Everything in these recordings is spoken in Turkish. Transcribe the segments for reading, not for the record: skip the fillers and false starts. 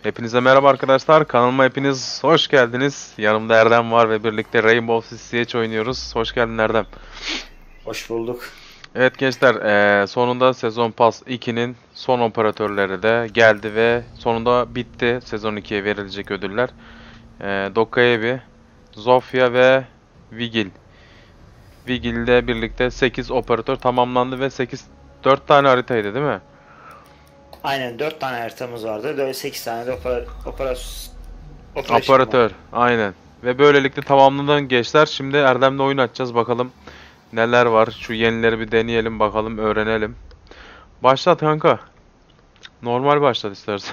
Hepinize merhaba arkadaşlar. Kanalıma hepiniz hoş geldiniz. Yanımda Erdem var ve birlikte Rainbow Six Siege oynuyoruz. Hoş geldin Erdem. Hoş bulduk. Evet gençler, sonunda Sezon Pass 2'nin son operatörleri de geldi ve sonunda bitti Sezon 2'ye verilecek ödüller. Dokkaevi, Zofia ve Vigil. Vigil ile birlikte 8 operatör tamamlandı ve 4 tane haritaydı değil mi? Aynen 4 tane haritamız vardı. Böyle 8 tane de operasyon Operatör, aynen. Ve böylelikle tamamlanan gençler. Şimdi Erdem'le oyun açacağız. Bakalım neler var. Şu yenileri bir deneyelim bakalım, öğrenelim. Başlat kanka. Normal başlat istersen.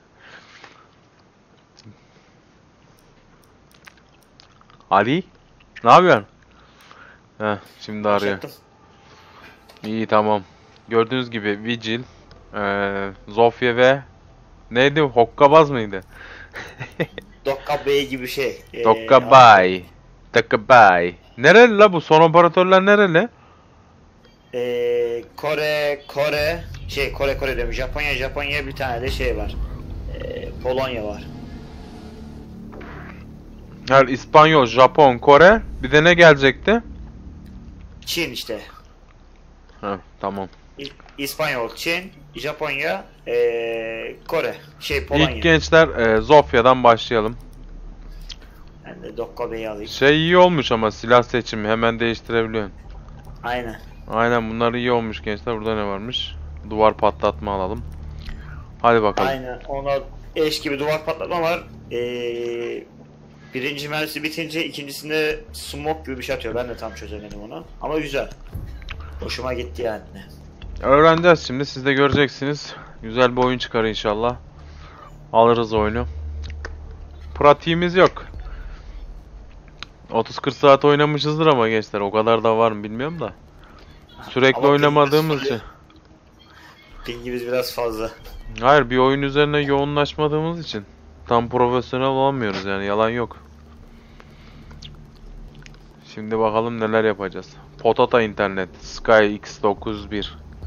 Ali? Ne yapıyorsun? Heh, şimdi arıyor. Başlattım. İyi tamam. Gördüğünüz gibi Vigil, Zofia ve neydi? Hokkabaz mıydı? Dokka Bey gibi şey. Dokkabay. Dokkabay. Nereli la bu? Son operatörler nereli? Kore diyorum. Japonya bir tane de şey var. Polonya var. Her İspanyol, Japon, Kore. Bir de ne gelecekti? Çin işte. Ha, tamam. İspanyol, Çin, Japonya, Kore. Polonya. İlk gençler Zofia'dan başlayalım. Ben de Dokka Bey'i alayım. Şey iyi olmuş ama silah seçimi hemen değiştirebiliyorsun. Aynen. Aynen bunlar iyi olmuş gençler. Burada ne varmış? Duvar patlatma alalım. Hadi bakalım. Aynen. Ona eş gibi duvar patlatma var. Birinci mermisi bitince ikincisinde smoke gibi bir şey atıyor. Ben de tam çözemedim onu. Ama güzel. Hoşuma gitti yani. Öğreneceğiz şimdi. Siz de göreceksiniz. Güzel bir oyun çıkar inşallah. Alırız oyunu. Pratiğimiz yok. 30-40 saat oynamışızdır ama gençler. O kadar da var mı bilmiyorum da. Sürekli Ama oynamadığımız için. pingimiz biraz fazla. Hayır, bir oyun üzerine yoğunlaşmadığımız için tam profesyonel olamıyoruz yani, yalan yok. Şimdi bakalım neler yapacağız. Potata internet Sky X91.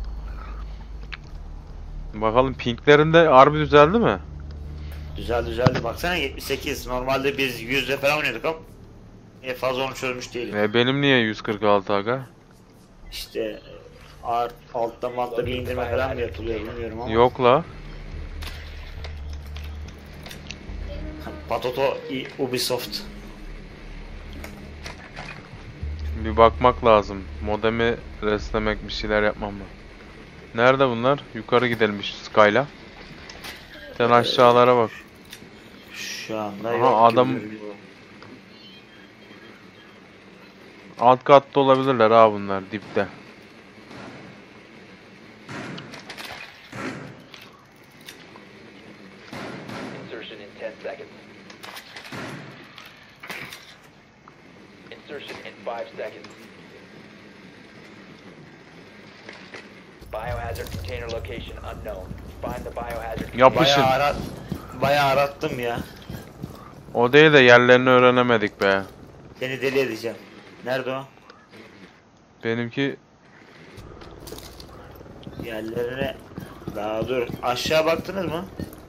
Bakalım pinglerinde harbi düzeldi mi? Düzeldi. Baksana 78. Normalde biz 100'le falan oynuyorduk ama fazla onu çözmüş değilim. Benim niye 146 aga? İşte altta bir indirme falan mı yapılıyor bilmiyorum ama. Yok la. Patoto Ubisoft. Bir bakmak lazım. Modemi restlemek, bir şeyler yapmam mı? Nerede bunlar? Yukarı gidelim Sky'la. Sen aşağılara bak. Şu anda Aha, yok adam gibi duruyor. alt katta olabilirler ha bunlar, dipte. Insertion in 10 seconds. Insertion in 5 seconds. Biohazard container location unknown. Find the biohazard. Yapışın. Bayağı arattım ya. O değil de yerlerini öğrenemedik be. Seni deli edeceğim. Nerede o? Benimki Yerlerine... Daha dur. Aşağı baktınız mı?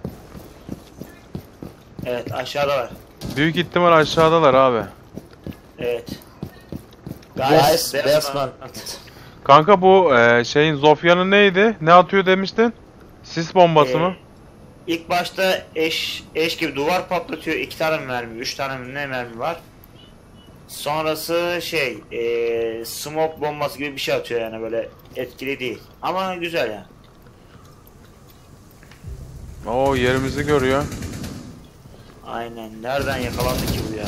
Evet aşağıda var. büyük ihtimal aşağıdalar abi. Evet. Guys, basement. Kanka bu şeyin Zofia'nın neydi? Ne atıyor demiştin? Sis bombası mı? İlk başta eş gibi duvar patlatıyor. 2 tane mi mermi, 3 tane mi ne mermi var. Sonrası smoke bombası gibi bir şey atıyor yani, böyle etkili değil. Ama güzel yani. Oo, yerimizi görüyor. Aynen. Nereden yakalandı ki bu ya?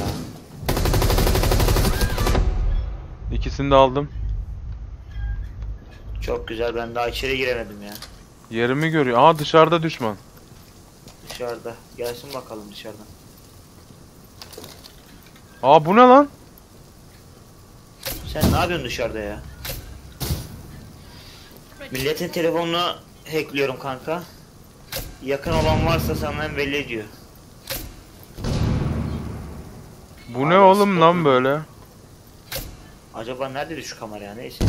İkisini de aldım. Çok güzel. Ben daha içeri giremedim ya. Yerimi görüyor. Aa, dışarıda düşman. Dışarıda. Gelsin bakalım dışarıdan. Aa, bu ne lan? Sen ne yapıyorsun dışarıda ya? Milletin telefonunu hackliyorum kanka. Yakın olan varsa senden belli ediyor. Bu ne Abi, oğlum lan spotun- böyle? Acaba neredeydi şu kamera ya? Neyse.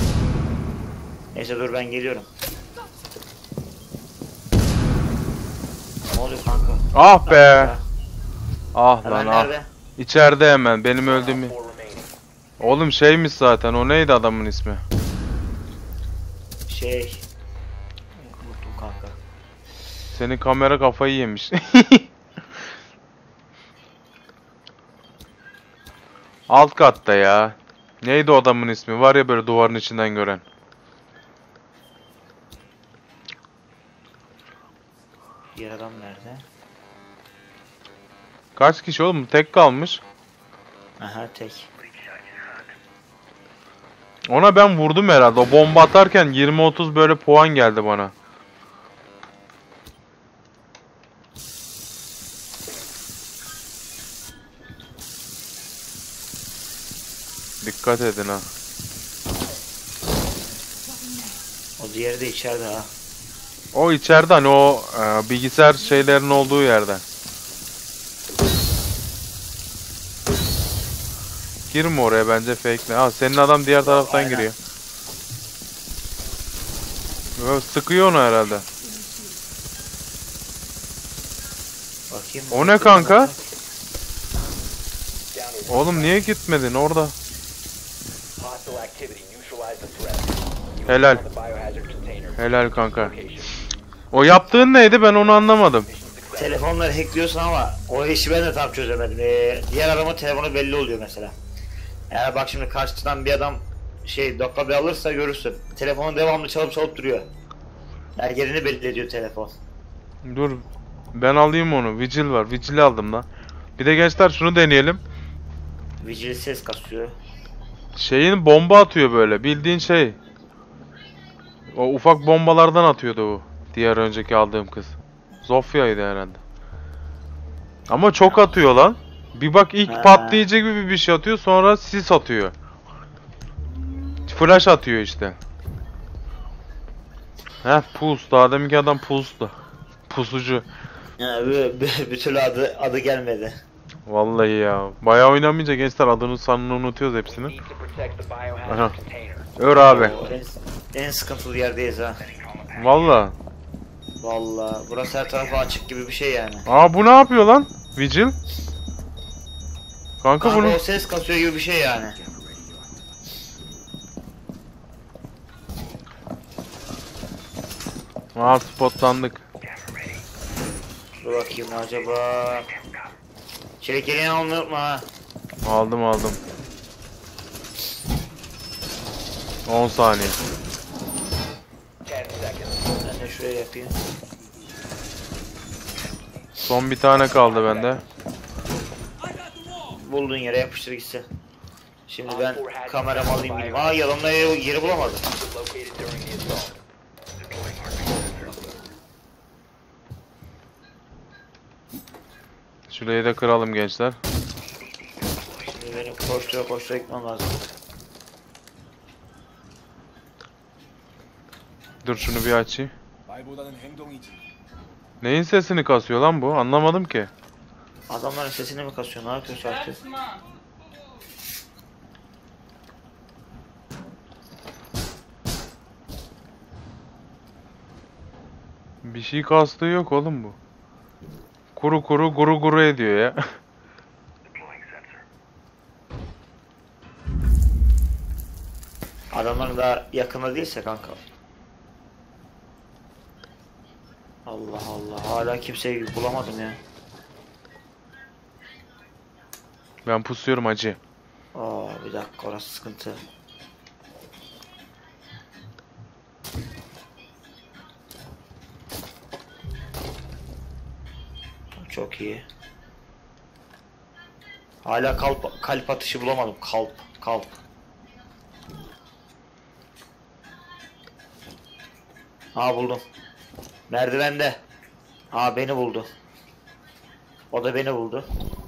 Neyse dur ben geliyorum. oluyor kanka? Ah be. Ah Hemen lan ah. nerede? İçeride hemen benim öldüğümü. 4 remaining. Oğlum şeymiş zaten, o neydi adamın ismi? Unuttum kanka. Senin kamera kafayı yemiş. Alt katta ya. Neydi o adamın ismi? Var ya böyle duvarın içinden gören. Diğer adam nerede? Kaç kişi oğlum? Tek kalmış. Aha tek. Ona ben vurdum herhalde. O bomba atarken 20-30 böyle puan geldi bana. Dikkat edin ha. O diğeri de içeride ha. O içeride hani o bilgisayar şeylerin olduğu yerde. Girme oraya bence fake'le. Ha senin adam diğer taraftan Aynen. giriyor. Yo, sıkıyor onu herhalde. Bakayım. O ne kanka? Down to Oğlum niye gitmedin orada? hostile activity. Neutralize the threat. You Helal. found the biohazard container. Helal kanka. Location. O yaptığın neydi ben onu anlamadım. Telefonları hackliyorsun ama o işi ben de tam çözemedim. Diğer adamın telefonu belli oluyor mesela. Yani bak şimdi karşıdan bir adam dakika bir alırsa görürsün. Telefonu devamlı çalıp duruyor. Yani yerini belli ediyor telefon. Dur ben alayım onu. Vigil var. Vigil'i aldım da. Bir de gençler şunu deneyelim. Vigil ses kasıyor. Şeyin bomba atıyor böyle. Bildiğin şey. O ufak bombalardan atıyordu o. Diğer önceki aldığım kız. Zofya'ydı herhalde. Ama çok atıyor lan. Bir bak ilk Ha. patlayıcı gibi bir şey atıyor, sonra sis atıyor. Flash atıyor işte. Heh pus. Daha deminki adam pustu. Pusucu. Yani bir türlü adı gelmedi. Vallahi ya. Bayağı oynamayınca gençler adını sanını unutuyoruz We hepsini. need to protect the Aha. biohazard container. Ör abi. O en sıkıntılı yerdeyiz ha. Vallahi. Vallahi burası her tarafa açık gibi bir şey yani. Aa bu ne yapıyor lan? Vigil. Kanka Kanka bunu. o ses kasıyor gibi bir şey yani. Aa spotlandık. Dur bakayım acaba. Çelik yeleğini almayı unutma ha. Aldım. 10 saniye. 10 seconds. Ben de şuraya yapayım. Son bir tane kaldı bende. Bulduğun yere yapıştır gitsin. Şimdi ben kameramı alayım gideyim. Aa yalanla yeri bulamadım. Located during the assault. Şurayı da kıralım gençler. Şimdi benim koştura gitmem lazım. Dur şunu bir açayım. 말보다는 행동이지. Neyin sesini kasıyor lan bu? Anlamadım ki. Adamların sesini mi kasıyor? Ne yapıyor artık? Bir şey kastığı yok oğlum bu. Kuru guru ediyor ya. Adamların da yakında değilse kanka. Allah Allah hala kimseyi bulamadım ya. Ben pusuyorum acı. Aa bir dakika orası sıkıntı. Çok iyi. Hala kalp atışı bulamadım. Kalp. Aa buldum. Merdivende. Aa beni buldu. O da beni buldu.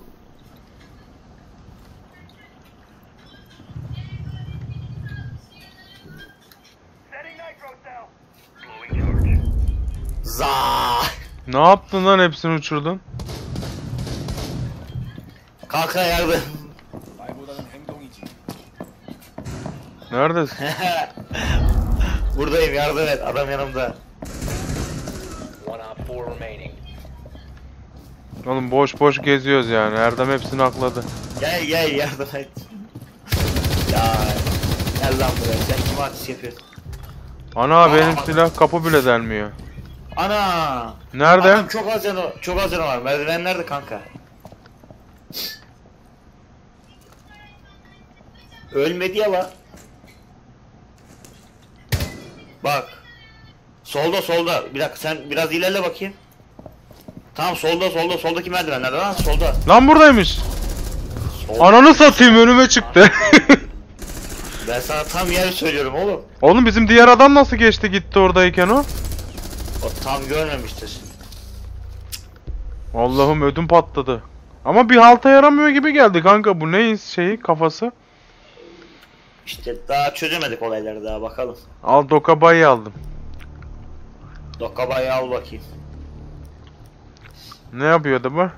Za. Ne yaptın lan, hepsini uçurdun? Kanka yardım. 말보다는 행동이지. Neredesin? Buradayım yardım et. Adam yanımda. One op 4 remaining. Oğlum boş boş geziyoruz yani. Erdem hepsini akladı. Gel gel yardım et. Ya gel lan buraya, sen kime ateş yapıyorsun? Ana benim silah kapı bile delmiyor. Ana! Nerede? Adam çok az canı var. Merdiven nerede kanka? Ölmedi ya lan. Bak. Solda. Bir dakika sen biraz ilerle bakayım. Tamam soldaki merdivenlerde lan solda. Lan buradaymış. Ananı satayım, önüme çıktı. Ben sana tam yeri söylüyorum oğlum. Oğlum bizim diğer adam nasıl geçti gitti oradayken o? O tam görmemiştir. Allah'ım ödüm patladı. Ama bir halta yaramıyor gibi geldi kanka, bu ne şeyi kafası? İşte daha çözemedik olayları, daha bakalım. Al Dokabay'ı aldım. Dokabayı al bakayım. Ne yapıyordu bu?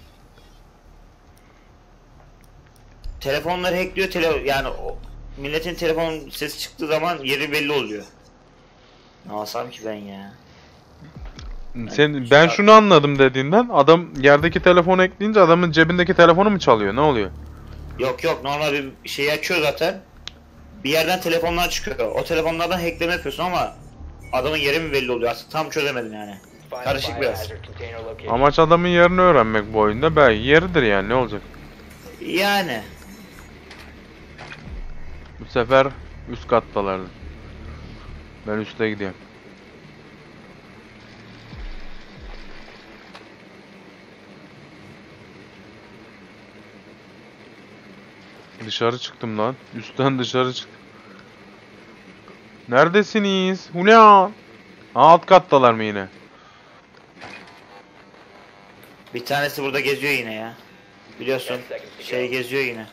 Telefonları hackliyor, yani milletin telefon sesi çıktığı zaman yeri belli oluyor. Ne alsam ki ben ya? Ben şunu anladım dediğinden, adam yerdeki telefonu ekleyince adamın cebindeki telefonu mu çalıyor, ne oluyor? Yok normal bir şeyi açıyor zaten. Bir yerden telefonlar çıkıyor. O telefonlardan hackleme yapıyorsun ama adamın yeri mi belli oluyor? Aslında tam çözemedim yani. Find the Karışık biraz. biohazard container location. Amaç adamın yerini öğrenmek bu oyunda, belki yeridir yani, ne olacak? Yani. Bu sefer üst kattalardı. Ben üste gidiyorum. Dışarı çıktım lan. Üstten dışarı çıktım. Neredesiniz? Hula! Alt kattalar mı yine? Bir tanesi burada geziyor yine ya. Biliyorsun şey geziyor yine.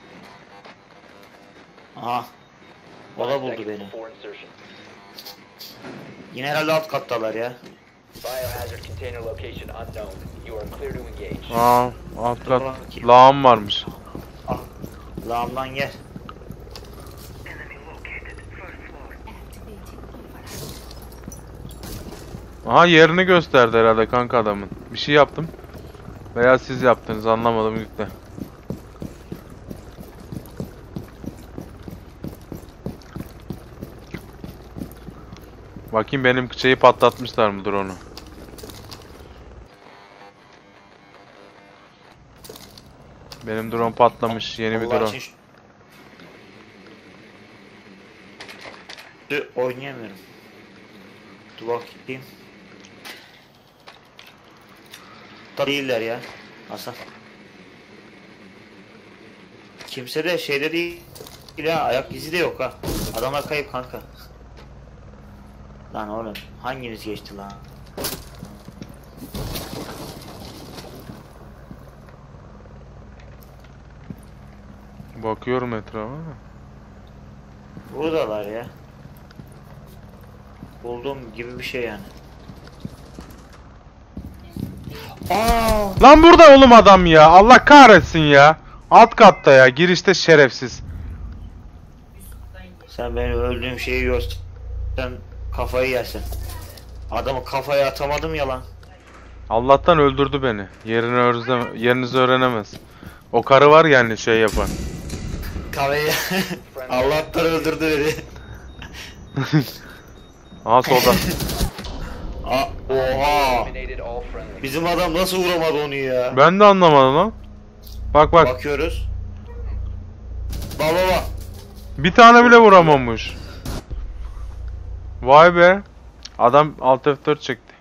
Aha. O da 5 buldu seconds beni. before insertion. Yine herhalde alt kattalar ya. Biohazard container location unknown. You are clear to engage. Alt kat. Lağım varmış. Ah. Lağımdan gel. Aha, yerini gösterdi herhalde kanka adamın. Bir şey yaptım. Veya siz yaptınız, anlamadım gitti. Bakayım benim şeyi patlatmışlar mıdır onu. Benim drone patlamış, yeni bir Allah drone. için oynayamıyorum. Dur bakayım. Da değiller ya. Hasan. Kimse de şeyde değil ya, ayak izi de yok ha. Adamlar kayıp kanka. Lan oğlum hanginiz geçti lan? Bakıyorum etrafa. Buradalar ya. Bulduğum gibi bir şey yani. Aa! Lan burada oğlum adam ya. Allah kahretsin ya. Alt katta ya. Girişte şerefsiz. Sen benim öldüğüm şeyi görsen kafayı yersin. Adamı kafaya atamadım ya lan. Allah'tan öldürdü beni. Yerinizi öğrenemez. O karı var yani şey yapan. Kafayı Allah'tan öldürdü beni. Aha solda. Oha! Eliminated all friendly. Bizim adam nasıl vuramadı onu ya? Ben de anlamadım lan. Bak bak. Bakıyoruz. Baba. Bir tane bile vuramamış. Vay be. Adam Alt F4 çekti.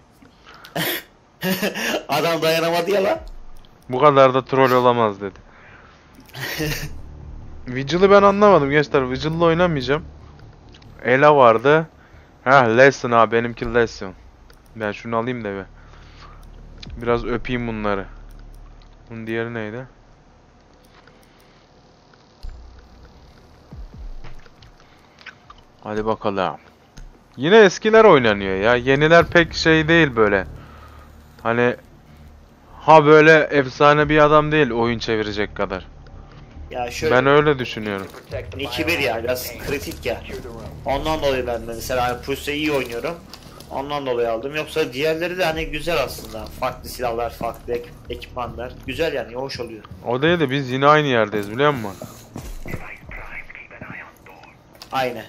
Adam dayanamadı ya lan. Bu kadar da troll olamaz dedi. Vigil'ı ben anlamadım gençler. Vigil'la oynamayacağım. Ela vardı. Lesson abi, benimki Lesson. Ben şunu alayım da be. Biraz öpeyim bunları. Bunun diğeri neydi? Hadi bakalım. Yine eskiler oynanıyor ya. Yeniler pek şey değil böyle. Hani böyle efsane bir adam değil oyun çevirecek kadar. Ya şöyle Ben öyle düşünüyorum. Protect the 2-1 ya, biohazard biraz container. kritik ya. Secure the room. Ondan dolayı ben mesela hani Push'ta iyi oynuyorum. Ondan dolayı aldım. Yoksa diğerleri de hani güzel aslında. Farklı silahlar, farklı ekipmanlar. Güzel yani, hoş oluyor. O değil de biz yine aynı yerdeyiz biliyor musun? Aynı.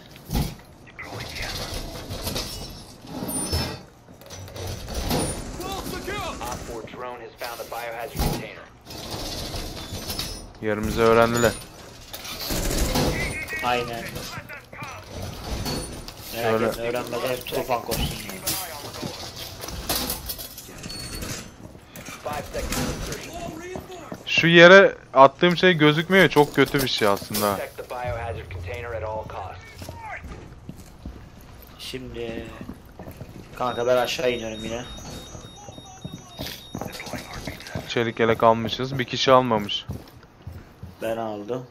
Op 4 drone has found a biohazard container. Yerimizi öğrendiler. Aynen. Merak Öyle. etme, öğrenmeden hep tufan koşsun. 5 seconds to insertion. Şu yere attığım şey gözükmüyor. Çok kötü bir şey aslında. Protect the biohazard container at all costs. Şimdi kanka ben aşağı iniyorum yine. Çelik yelek almışız. Bir kişi almamış. Ben aldım.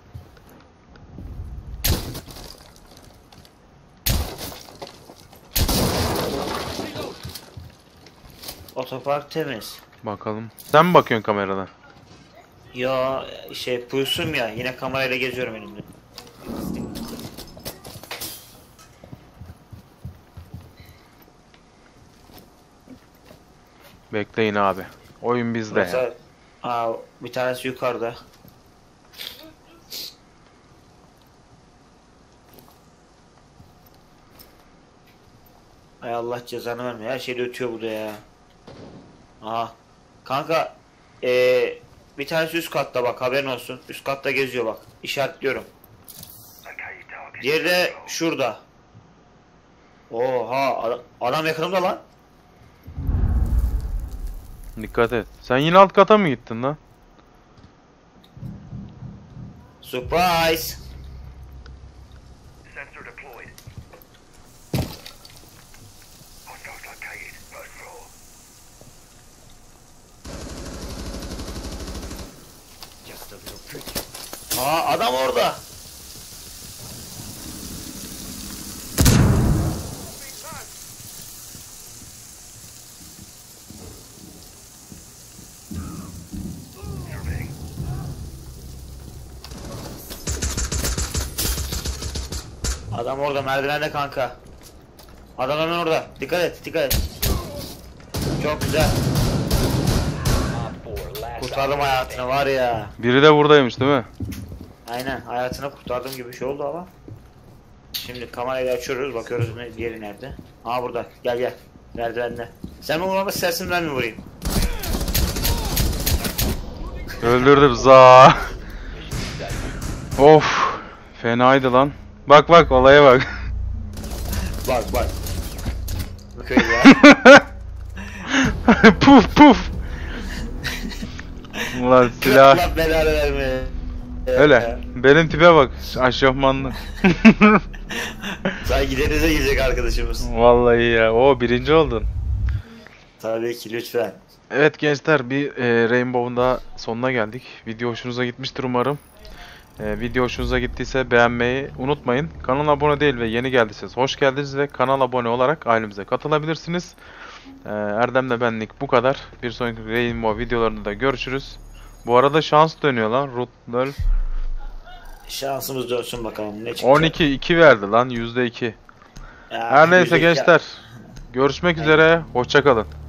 Otopark temiz. Bakalım. Sen mi bakıyorsun kameradan? Ya şey pulsum ya, yine kamerayla geziyorum elimde. Bekleyin abi. Oyun bizde ya. Mesela, bir tanesi yukarıda. Ay Allah cezanı vermiyor. Her şeyi ötüyor bu da ya. Aha. Kanka bir tanesi üst katta, bak haberin olsun. Üst katta geziyor bak. İşaretliyorum. Diğeri de şurada. Oha, adam yakınımda lan. Dikkat et. Sen yine alt kata mı gittin lan? Surprise. Sensor deployed. Hostiles located. First floor. Adam orada. Adam orada merdivende kanka. Adam hemen orada. Dikkat et, dikkat et. Çok güzel. Op 4 last Kurtardım operator hayatını standing. var ya. Biri de buradaymış değil mi? Aynen, hayatını kurtardım gibi bir şey oldu ama. Şimdi kamerayı açıyoruz, bakıyoruz diğeri nerede. Burada, gel gel. Merdivende. Sen mi vurmak istersin, ben mi vurayım? Öldürdüm za. Of. Fenaydı lan. Bak bak olaya bak. Bak bak. Bakıyor ya. Puf puf. Ulan silah. Allah belanı verme. Öyle. Benim tipe bak. Aşofmanlı. Sanki denize gidecek arkadaşımız. Vallahi ya. O birinci oldun. Tabii ki, lütfen. Evet gençler, bir Rainbow'un da sonuna geldik. Video hoşunuza gitmiştir umarım. Video hoşunuza gittiyse beğenmeyi unutmayın. Kanala abone değil ve yeni geldiyseniz hoş geldiniz ve kanal abone olarak ailemize katılabilirsiniz. Erdem'le benlik bu kadar. Bir sonraki Rainbow videolarında da görüşürüz. Bu arada şans dönüyor lan. Rutler Şansımız dönsün bakalım ne çıkacak. 12-2 verdi lan, %2. Ya, Her neyse yüzde- gençler. Görüşmek üzere. Hoşça kalın.